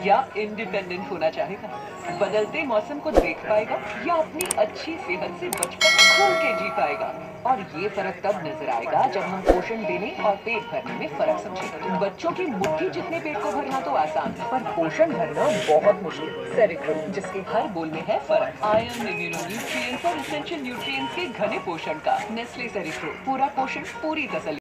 या इंडिपेंडेंट होना चाहेगा? बदलते मौसम को देख पाएगा या अपनी अच्छी सेहत से बचपन खुल के जी पाएगा? और ये फर्क तब नजर आएगा जब हम पोषण देने और पेट भरने में फर्क समझेंगे। बच्चों की मुट्ठी जितने पेट को भरना तो आसान है, पर पोषण भरना बहुत मुश्किल। सेरिक्रम, जिसके हर बोल में है फर्क। आयरन, इम्यूनो न्यूट्रिएंट्स और एसेंशियल न्यूट्रिएंट्स के घने पोषण का नेस्ले सेरिक्रो, पूरा पोषण, पूरी तसल्ली।